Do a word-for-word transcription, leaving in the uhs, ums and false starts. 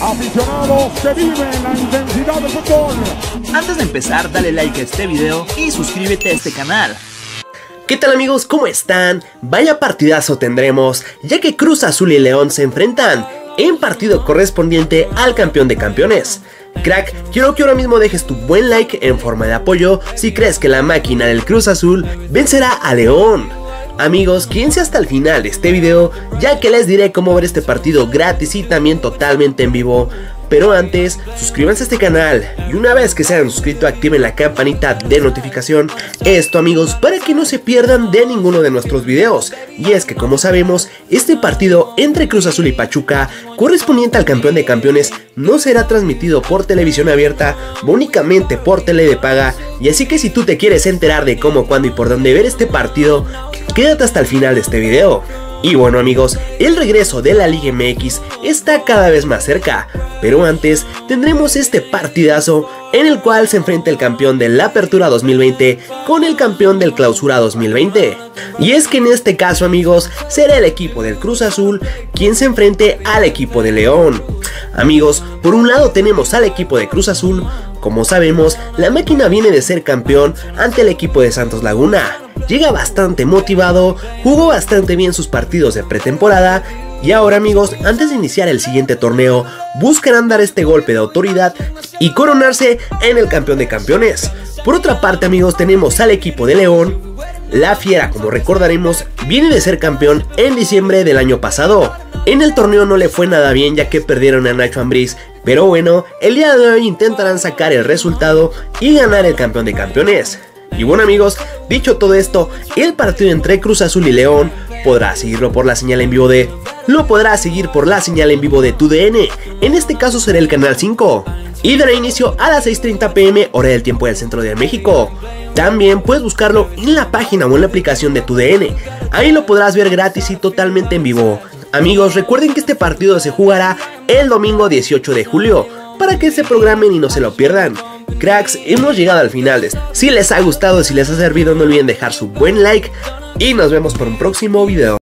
Aficionados que viven la intensidad del fútbol. Antes de empezar, dale like a este video y suscríbete a este canal. ¿Qué tal amigos? ¿Cómo están? Vaya partidazo tendremos, ya que Cruz Azul y León se enfrentan en partido correspondiente al campeón de campeones. Crack, quiero que ahora mismo dejes tu buen like en forma de apoyo si crees que la máquina del Cruz Azul vencerá a León. Amigos, quédense hasta el final de este video, ya que les diré cómo ver este partido gratis y también totalmente en vivo. Pero antes, suscríbanse a este canal y una vez que se hayan suscrito activen la campanita de notificación. Esto amigos, para que no se pierdan de ninguno de nuestros videos. Y es que como sabemos, este partido entre Cruz Azul y Pachuca, correspondiente al campeón de campeones, no será transmitido por televisión abierta, únicamente por tele de paga. Y así que si tú te quieres enterar de cómo, cuándo y por dónde ver este partido, quédate hasta el final de este video. Y bueno amigos, el regreso de la Liga M X está cada vez más cerca, pero antes tendremos este partidazo en el cual se enfrenta el campeón de la Apertura dos mil veinte con el campeón del Clausura dos mil veinte. Y es que en este caso amigos, será el equipo del Cruz Azul quien se enfrente al equipo de León. Amigos, por un lado tenemos al equipo de Cruz Azul. Como sabemos, la máquina viene de ser campeón ante el equipo de Santos Laguna. Llega bastante motivado, jugó bastante bien sus partidos de pretemporada y ahora amigos, antes de iniciar el siguiente torneo, buscarán dar este golpe de autoridad y coronarse en el campeón de campeones. Por otra parte amigos, tenemos al equipo de León. La Fiera, como recordaremos, viene de ser campeón en diciembre del año pasado. En el torneo no le fue nada bien ya que perdieron a Nacho Ambriz, pero bueno, el día de hoy intentarán sacar el resultado y ganar el campeón de campeones. Y bueno amigos, dicho todo esto, el partido entre Cruz Azul y León podrá seguirlo por la señal en vivo de... Lo podrá seguir por la señal en vivo de TUDN, en este caso será el canal cinco. Y dará inicio a las seis treinta pm hora del tiempo del centro de México. También puedes buscarlo en la página o en la aplicación de TUDN, ahí lo podrás ver gratis y totalmente en vivo. Amigos, recuerden que este partido se jugará el domingo dieciocho de julio, para que se programen y no se lo pierdan. Cracks, hemos llegado al final de esto. Si les ha gustado, si les ha servido, no olviden dejar su buen like y nos vemos por un próximo video.